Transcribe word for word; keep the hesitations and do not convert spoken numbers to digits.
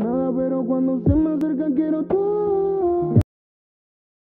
nada, pero cuando se me acerca quiero todo.